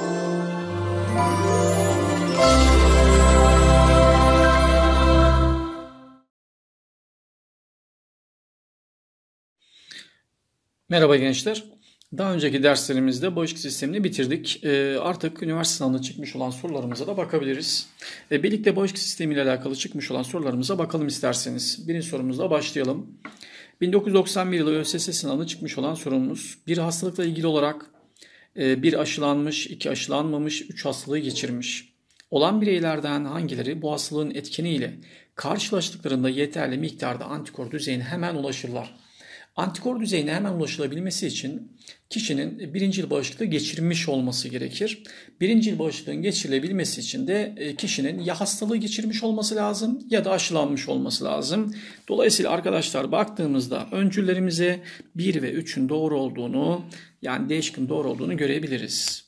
Merhaba gençler. Daha önceki derslerimizde bağışıklık sistemini bitirdik. Artık üniversite sınavında çıkmış olan sorularımıza da bakabiliriz. Birlikte bağışıklık sistemi ile alakalı çıkmış olan sorularımıza bakalım isterseniz. Birinci sorumuzla başlayalım. 1991 yılı ÖSS sınavında çıkmış olan sorumuz. Bir hastalıkla ilgili olarak bir aşılanmış, iki aşılanmamış, üç hastalığı geçirmiş olan bireylerden hangileri bu hastalığın etkeniyle karşılaştıklarında yeterli miktarda antikor düzeyine hemen ulaşırlar? Antikor düzeyine hemen ulaşılabilmesi için kişinin birincil bağışıklığı geçirmiş olması gerekir. Birincil bağışıklığın geçirilebilmesi için de kişinin ya hastalığı geçirmiş olması lazım ya da aşılanmış olması lazım. Dolayısıyla arkadaşlar baktığımızda öncüllerimize 1 ve 3'ün doğru olduğunu, yani D şıkkının doğru olduğunu görebiliriz.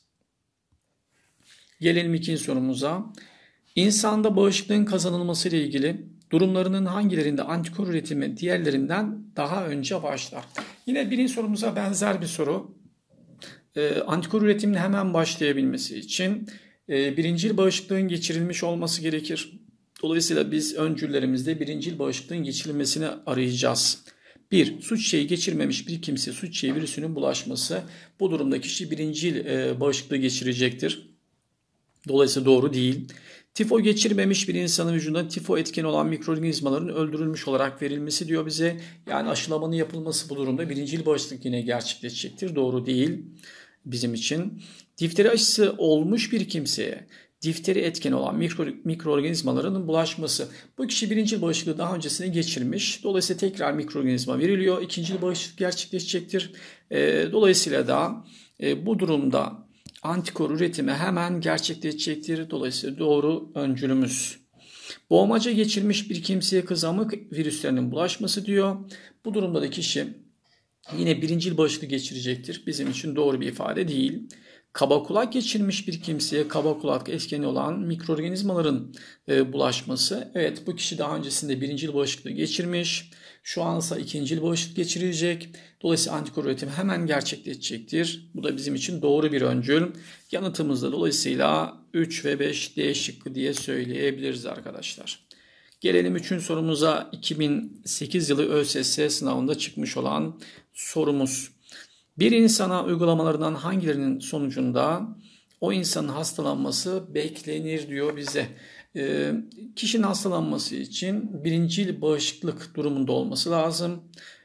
Gelelim ikinci sorumuza. İnsanda bağışıklığın kazanılması ile ilgili durumlarının hangilerinde antikor üretimi diğerlerinden daha önce başlar? Yine birinci sorumuza benzer bir soru. Antikor üretiminin hemen başlayabilmesi için birincil bağışıklığın geçirilmiş olması gerekir. Dolayısıyla biz öncüllerimizde birincil bağışıklığın geçirilmesini arayacağız. 1. Su çiçeği geçirmemiş bir kimse su çiçeği virüsünün bulaşması. Bu durumda kişi birincil bağışıklığı geçirecektir. Dolayısıyla doğru değil. Tifo geçirmemiş bir insanın vücudunda tifo etkeni olan mikroorganizmaların öldürülmüş olarak verilmesi diyor bize. Yani aşılamanın yapılması bu durumda birincil bağışıklık yine gerçekleşecektir. Doğru değil bizim için. Difteri aşısı olmuş bir kimseye difteri etkeni olan mikroorganizmaların bulaşması. Bu kişi birincil bağışıklığı daha öncesinde geçirmiş. Dolayısıyla tekrar mikroorganizma veriliyor. İkincil bağışıklık gerçekleşecektir. Dolayısıyla da bu durumda antikor üretimi hemen gerçekleşecektir. Dolayısıyla doğru öncülümüz. Boğmaca geçirmiş bir kimseye kızamık virüslerinin bulaşması diyor. Bu durumda da kişi yine birincil bağışıklığı geçirecektir. Bizim için doğru bir ifade değil. Kaba kulak geçirmiş bir kimseye kaba kulak etkeni olan mikroorganizmaların bulaşması. Evet, bu kişi daha öncesinde birincil bağışıklığı geçirmiş. Şu ansa ikincil bağışıklık geçirilecek. Dolayısıyla antikor üretimi hemen gerçekleşecektir. Bu da bizim için doğru bir öncül. Yanıtımızda dolayısıyla 3 ve 5 D şıkkı diye söyleyebiliriz arkadaşlar. Gelelim 3. sorumuza. 2008 yılı ÖSS sınavında çıkmış olan sorumuz. Bir insana uygulamalarından hangilerinin sonucunda o insanın hastalanması beklenir diyor bize. Kişinin hastalanması için birincil bağışıklık durumunda olması lazım.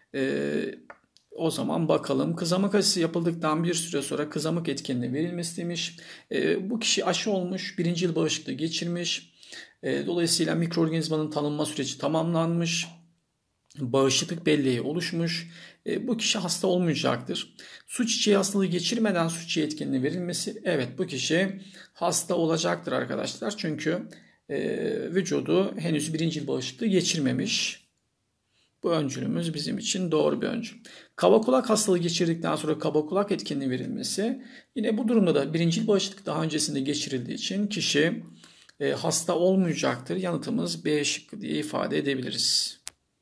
O zaman bakalım. Kızamık aşısı yapıldıktan bir süre sonra kızamık etkenine verilmesi demiş. Bu kişi aşı olmuş, birincil bağışıklığı geçirmiş. Dolayısıyla mikroorganizmanın tanınma süreci tamamlanmış. Bağışıklık belleği oluşmuş. Bu kişi hasta olmayacaktır. Su çiçeği hastalığı geçirmeden su çiçeği etkenine verilmesi. Evet, bu kişi hasta olacaktır arkadaşlar. Çünkü vücudu henüz birincil bağışıklığı geçirmemiş. Bu öncülümüz bizim için doğru bir öncül. Kaba kulak hastalığı geçirdikten sonra kaba kulak etkenine verilmesi. Yine bu durumda da birincil bağışıklık daha öncesinde geçirildiği için kişi hasta olmayacaktır. Yanıtımız B şıkkı diye ifade edebiliriz.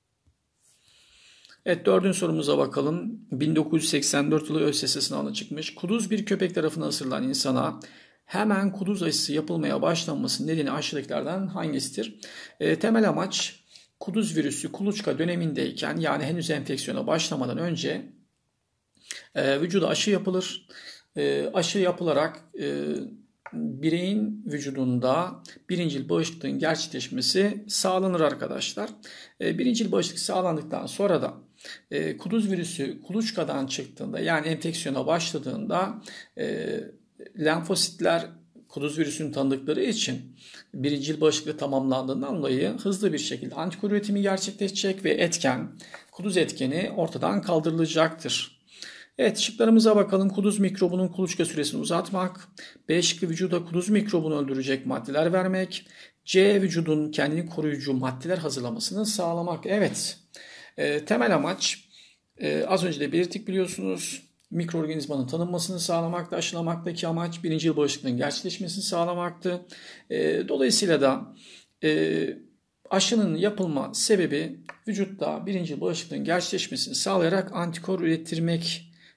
Evet, 4. sorumuza bakalım. 1984 yılı ÖSS sınavına çıkmış. Kuduz bir köpek tarafından ısırılan insana hemen kuduz aşısı yapılmaya başlanması nedeni aşağıdakilerden hangisidir? Temel amaç kuduz virüsü kuluçka dönemindeyken, yani henüz enfeksiyona başlamadan önce vücuda aşı yapılır. Aşı yapılarak bireyin vücudunda birincil bağışıklığın gerçekleşmesi sağlanır arkadaşlar. Birincil bağışıklık sağlandıktan sonra da kuduz virüsü kuluçkadan çıktığında, yani enfeksiyona başladığında lenfositler kuduz virüsünü tanıdıkları için birincil bağışıklık tamamlandığından dolayı hızlı bir şekilde antikor üretimi gerçekleşecek ve kuduz etkeni ortadan kaldırılacaktır. Evet, şıklarımıza bakalım. Kuduz mikrobunun kuluçka süresini uzatmak. B şıkkı vücuda kuduz mikrobunu öldürecek maddeler vermek. C vücudun kendini koruyucu maddeler hazırlamasını sağlamak. Evet, temel amaç az önce de belirttik biliyorsunuz. Mikroorganizmanın tanınmasını sağlamaktı. Aşılamaktaki amaç birincil bağışıklığın gerçekleşmesini sağlamaktı. Dolayısıyla da aşının yapılma sebebi vücutta birincil bağışıklığın gerçekleşmesini sağlayarak antikor ürettirmek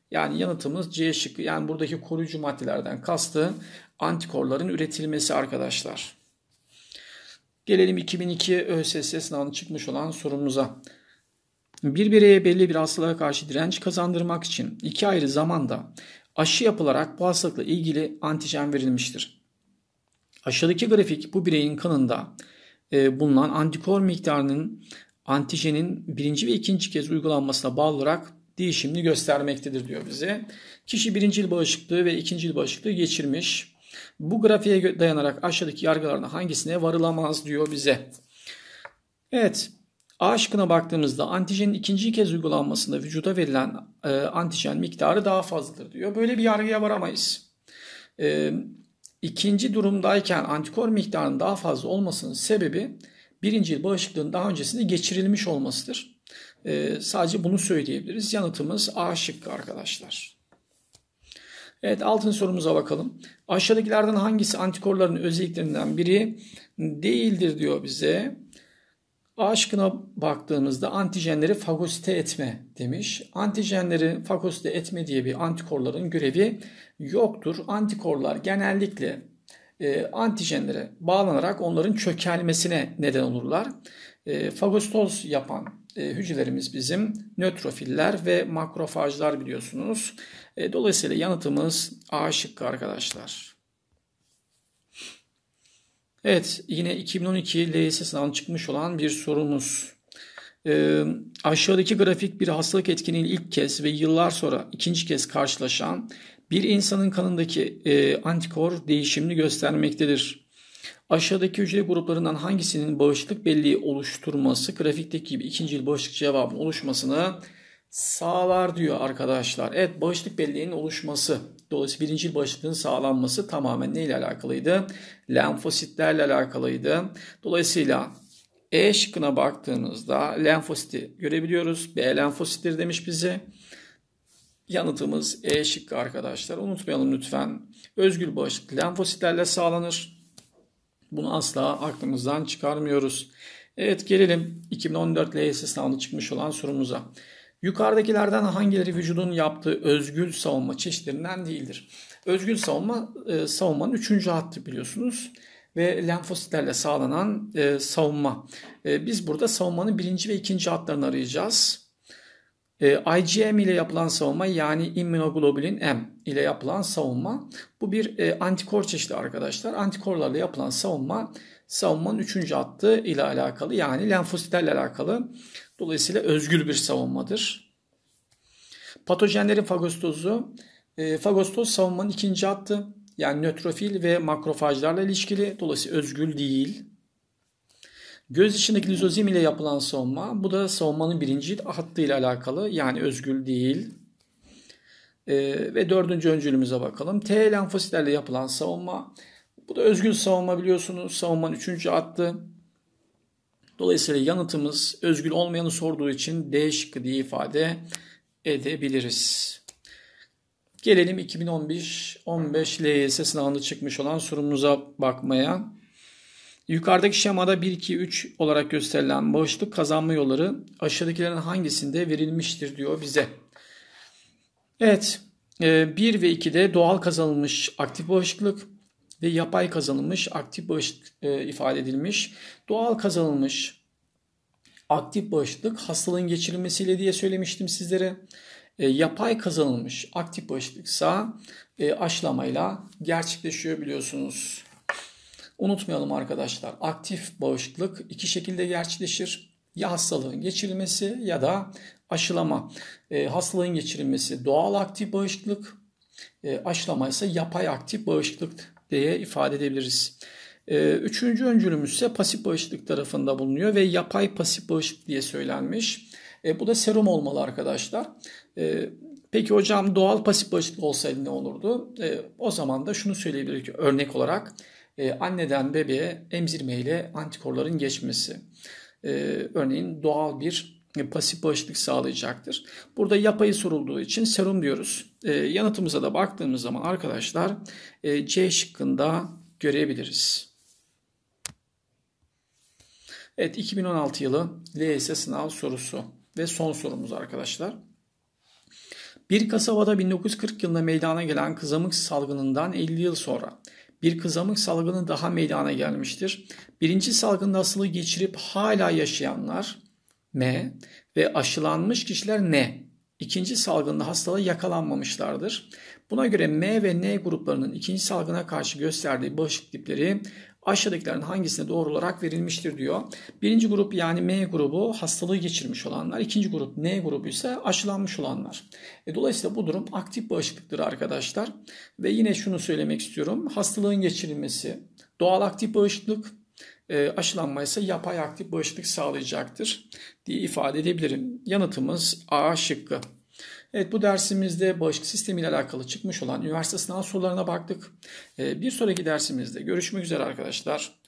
Yani yanıtımız C şıkkı. Yani buradaki koruyucu maddelerden kastı antikorların üretilmesi arkadaşlar. Gelelim 2002 ÖSS sınavına çıkmış olan sorumuza. Bir bireye belli bir hastalığa karşı direnç kazandırmak için iki ayrı zamanda aşı yapılarak bu hastalıkla ilgili antijen verilmiştir. Aşağıdaki grafik bu bireyin kanında bulunan antikor miktarının antijenin birinci ve ikinci kez uygulanmasına bağlı olarak değişimini göstermektedir diyor bize. Kişi birinci yıl bağışıklığı ve ikinci yıl bağışıklığı geçirmiş. Bu grafiğe dayanarak aşağıdaki yargılardan hangisine varılamaz diyor bize. Evet. A şıkkına baktığımızda antijenin ikinci kez uygulanmasında vücuda verilen antijen miktarı daha fazladır diyor. Böyle bir yargıya varamayız. İkinci durumdayken antikor miktarının daha fazla olmasının sebebi birinci yıl bağışıklığın daha öncesinde geçirilmiş olmasıdır. Sadece bunu söyleyebiliriz. Yanıtımız A şıkkı arkadaşlar. Evet, 6. sorumuza bakalım. Aşağıdakilerden hangisi antikorların özelliklerinden biri değildir diyor bize. A şıkkına baktığımızda antijenleri fagosite etme demiş. Antijenleri fagosite etme diye bir antikorların görevi yoktur. Antikorlar genellikle antijenlere bağlanarak onların çökelmesine neden olurlar. Fagositoz yapan hücrelerimiz bizim nötrofiller ve makrofajlar biliyorsunuz. Dolayısıyla yanıtımız A şıkkı arkadaşlar. Evet, yine 2012 LYS sınavına çıkmış olan bir sorumuz. Aşağıdaki grafik bir hastalık etkinliğini ilk kez ve yıllar sonra ikinci kez karşılaşan bir insanın kanındaki antikor değişimini göstermektedir. Aşağıdaki hücre gruplarından hangisinin bağışıklık belleği oluşturması grafikteki gibi ikinci yıl bağışıklık cevabının oluşmasını sağlar diyor arkadaşlar. Evet, bağışıklık belleğinin oluşması. Dolayısıyla birinci yıl bağışıklığın sağlanması tamamen neyle alakalıydı? Lenfositlerle alakalıydı. Dolayısıyla E şıkkına baktığımızda lenfositi görebiliyoruz. B lenfositleri demiş bize. Yanıtımız E şıkkı arkadaşlar. Unutmayalım lütfen. Özgül bağışıklık lenfositlerle sağlanır. Bunu asla aklımızdan çıkarmıyoruz. Evet, gelelim 2014 LYS sınavında çıkmış olan sorumuza. Yukarıdakilerden hangileri vücudun yaptığı özgül savunma çeşitlerinden değildir? Özgül savunmanın 3. hattı biliyorsunuz ve lenfositlerle sağlanan savunma. Biz burada savunmanın 1. ve 2. hatlarını arayacağız. IgM ile yapılan savunma, yani immunoglobulin M ile yapılan savunma, bu bir antikor çeşidi arkadaşlar. Antikorlarla yapılan savunmanın 3. hattı ile alakalı, yani lenfositlerle alakalı. Dolayısıyla özgül bir savunmadır. Patojenlerin fagositozu, fagositoz savunmanın 2. hattı, yani nötrofil ve makrofajlarla ilişkili, dolayısıyla özgül değil. Göz içindeki lizozim ile yapılan savunma, bu da savunmanın 1. hattı ile alakalı, yani özgül değil. Ve 4. öncülümüze bakalım. T lenfositlerle yapılan savunma, bu da özgül savunma biliyorsunuz, savunmanın 3. hattı. Dolayısıyla yanıtımız özgül olmayanı sorduğu için D şıkkı diye ifade edebiliriz. Gelelim 2015 LYS sınavında çıkmış olan sorumuza bakmaya. Yukarıdaki şemada 1-2-3 olarak gösterilen bağışıklık kazanma yolları aşağıdakilerin hangisinde verilmiştir diyor bize. Evet, 1 ve 2'de doğal kazanılmış aktif bağışıklık ve yapay kazanılmış aktif bağışıklık ifade edilmiş. Doğal kazanılmış aktif bağışıklık hastalığın geçirilmesiyle diye söylemiştim sizlere. Yapay kazanılmış aktif bağışıklıksa aşılamayla gerçekleşiyor biliyorsunuz. Unutmayalım arkadaşlar, aktif bağışıklık 2 şekilde gerçekleşir. Ya hastalığın geçirilmesi ya da aşılama. Hastalığın geçirilmesi doğal aktif bağışıklık, aşılama ise yapay aktif bağışıklık diye ifade edebiliriz. 3. öncülümüz ise pasif bağışıklık tarafında bulunuyor ve yapay pasif bağışıklık diye söylenmiş. Bu da serum olmalı arkadaşlar. Peki hocam, doğal pasif bağışıklık olsaydı ne olurdu? O zaman da şunu söyleyebiliriz ki örnek olarak anneden bebeğe emzirmeyle antikorların geçmesi. Örneğin doğal bir pasif bağışıklık sağlayacaktır. Burada yapayı sorulduğu için serum diyoruz. Yanıtımıza da baktığımız zaman arkadaşlar C şıkkında görebiliriz. Evet, 2016 yılı LYS sınav sorusu ve son sorumuz arkadaşlar. Bir kasabada 1940 yılında meydana gelen kızamık salgınından 50 yıl sonra bir kızamık salgını daha meydana gelmiştir. Birinci salgında hastalığı geçirip hala yaşayanlar M ve aşılanmış kişiler N. İkinci salgında hastalığa yakalanmamışlardır. Buna göre M ve N gruplarının ikinci salgına karşı gösterdiği bağışıklık tipleri aşağıdakilerin hangisine doğru olarak verilmiştir diyor. Birinci grup yani M grubu hastalığı geçirmiş olanlar. İkinci grup N grubu ise aşılanmış olanlar. Dolayısıyla bu durum aktif bağışıklıktır arkadaşlar. Ve yine şunu söylemek istiyorum. Hastalığın geçirilmesi doğal aktif bağışıklık, aşılanma ise yapay aktif bağışıklık sağlayacaktır diye ifade edebilirim. Yanıtımız A şıkkı. Evet, bu dersimizde bağışıklık sistemi ile alakalı çıkmış olan üniversite sınav sorularına baktık. Bir sonraki dersimizde görüşmek üzere arkadaşlar.